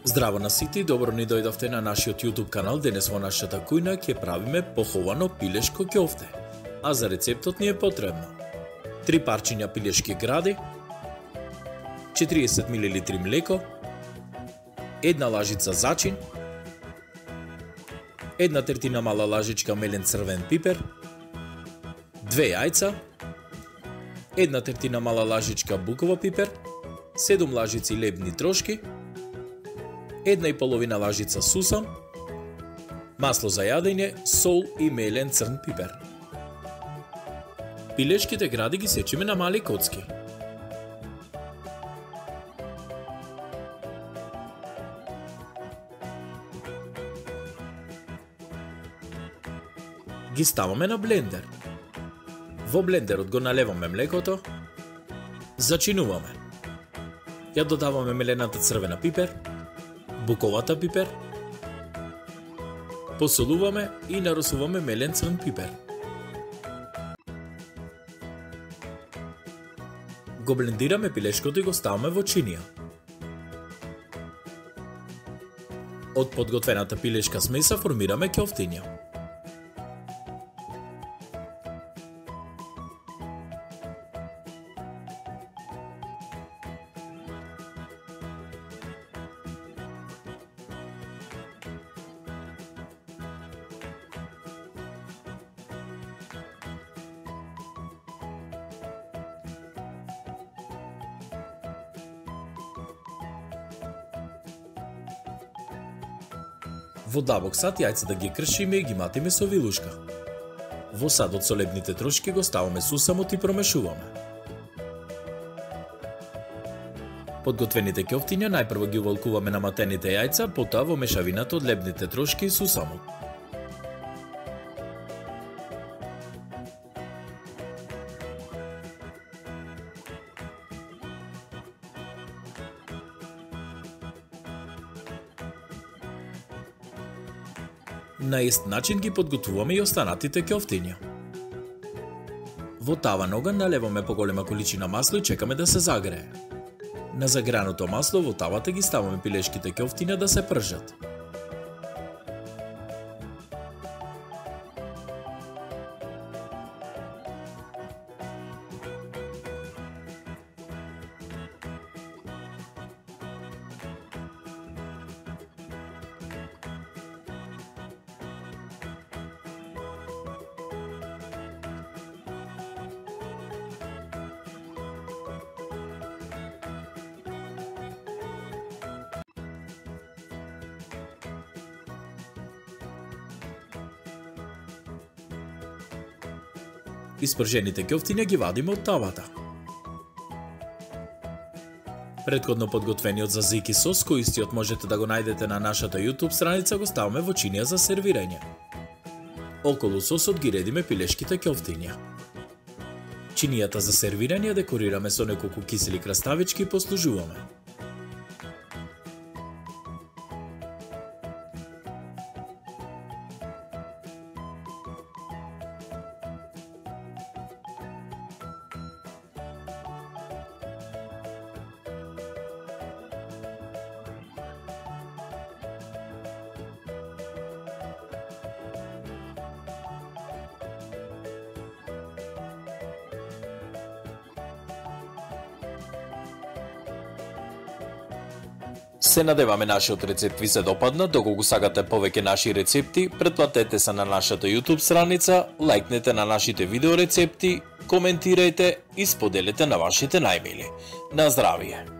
Здраво на сите и добро ни дојдовте на нашиот YouTube канал. Денес во нашата кујна ќе правиме поховано пилешко ќофте. А за рецептот ни е потребно 3 парчиња пилешки гради, 40 мл млеко, 1 лажица зачин, 1/3 мала лажичка мелен црвен пипер, 2 јајца, 1/3 мала лажичка буково пипер, 7 лажици лебни трошки, 1,5 лажица сусам, масло за јадење, сол и мелен црн пипер. Пилешките гради ги сечиме на мали коцки. Ги ставаме на блендер. Во блендерот го налеваме млекото, зачинуваме. Ја додаваме мелената црвена пипер, буковата пипер, посолуваме и наросуваме мелен црн пипер. Го блендираме пилешкото и го ставаме во чинија. Од подготвената пилешка смеса формираме ќофтиња. Во дабок сад јајцата ги кршиме и ги матиме со вилушка. Во садот со лебните трошки го ставаме сусамот и промешуваме. Подготвените ќофтиња најпрво ги увалкуваме на матените јајца, потоа во мешавината од лебните трошки и сусамот. На ист начин ги подготвуваме и останатите ќофтиња. Во таван оган налеваме поголема количина масло и чекаме да се загрее. На загреаното масло во тавата ги ставаме пилешките ќофтиња да се пржат. Испржените ќофтиња ги вадиме од тавата. Претходно подготвениот зазики сос, кој истиот можете да го најдете на нашата YouTube страница, го ставаме во чинија за сервирање. Околу сосот ги редиме пилешките ќофтиња. Чинијата за сервирање декорираме со неколку кисели краставички и послужуваме. Се надеваме нашиот рецепт ви се допадна. Доколку сакате повеќе наши рецепти, претплатете се на нашата YouTube страница, лајкнете на нашите видео рецепти, коментирајте и споделете на вашите најмили. На здравие!